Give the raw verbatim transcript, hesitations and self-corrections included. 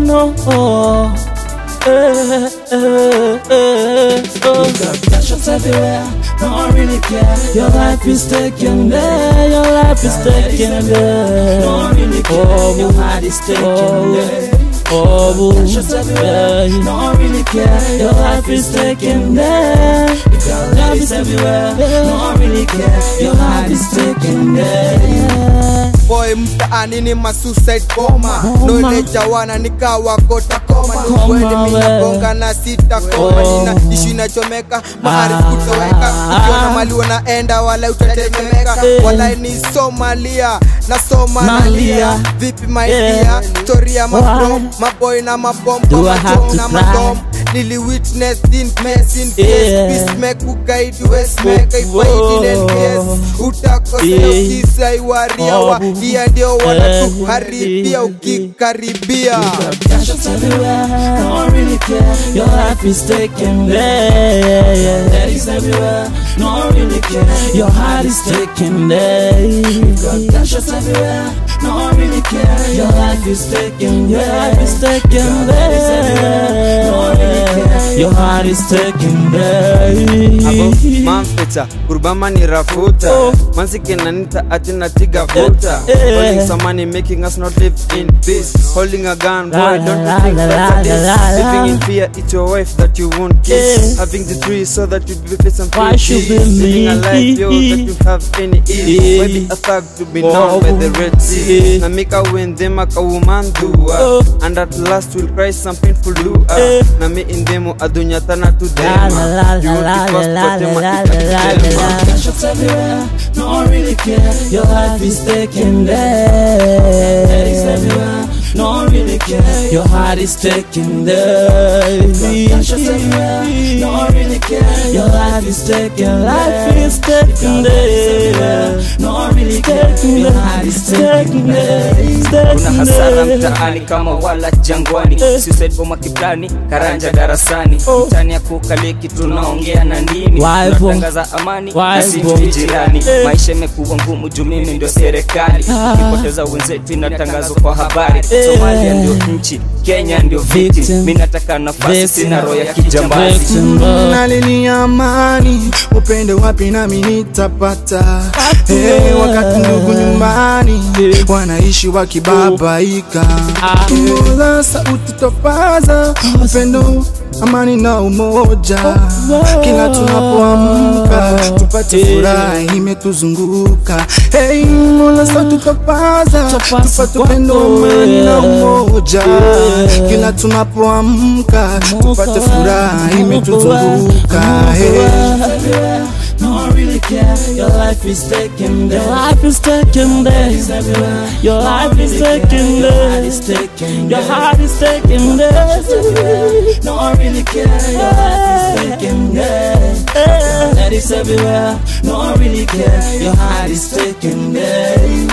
no. Eh, eh, eh, oh. You got passions everywhere, no one really care. Your life is taken there, your life is taken there. No one really care, oh, your heart is taken oh, there. Oh, passions everywhere, yeah. No one really care. Your life is taken there. You got love everywhere, no one really care. Your heart is taken there. Boy mtaani ni ma suicide bomber, no ile jawana nikawa kota koma. Nikweli minabonga na sita koma, nina ishu inachomeka maarifu kutoweka. Ukiona mali wanaenda wala utatetemeka. Wala ni Somalia na Somalia. Vipi my dear, story ya mabrom, maboy na mabom, machom na madom. Lily witness in mess in case, peace make you guide west make I fight in case. Utakosea ukisa iwaria wa dia ndio wanatuharibia ukikaribia. Passions everywhere, no one really care. Your life is taken there. That is everywhere, no one really care. Your heart is taken there. You got passions everywhere, no one really care. Your life is taken, your life is taken there. No one really care. Your heart is taken there. Abo manfeta kurbama ni rafuta oh. Mansike nanita atina tiga futa eh, eh. Holding some money making us not live in peace. Holding a gun, boy, la, don't la, think la, that's la, la, la, living in fear, it's your wife that you won't kiss eh. Having the three so that you be fit and peace. Living a life, yo, that you have any ease eh. Maybe a thug to be known oh. By the Red Sea eh. Na mika when them a woman do uh. Oh. And at last we'll cry some painful do uh. eh. Na me in demo adunya tana to them you will be first but them a passions everywhere, no one really care. Your life is taken there. That is everywhere, no one really care. Your heart is taken there. Passions everywhere, no one really care. Your life is taken, life is taken there. No one really care. Your heart is taken there. Kuna hasara mtaani kama wala jangwani. Suicide bomba kiplani, karanja darasani. Mtani ya kukaliki tunaongea na ndini. Tunatangaza amani, nasi jirani. Maisha yamekuwa ngumu juu mimi ndio serikali. Nipoteza wenzetu inatangazo kwa habari. Somalia ndio nchi, Kenya ndio victim. Mimi nataka nafasi, sina roho ya kijambazi. Nalini amani, upende wapi na mimi nitapata. Hey, wakati ndugu nyumbani wanaishi wakibabaika. Mola sauti topaza, upendo, amani na umoja. Kila tunapoamka tupate furaha imetuzunguka. Hey, Mola sauti topaza, tupate upendo, amani na umoja. Kila tunapoamka tupate furaha imetuzunguka. Hey, no one really care. Your life is taken there. Your life is taken there. Your life is taken there. Your heart is taken there. No one really care. Your life is taken there. That is everywhere. No one really care. Your heart is taken there.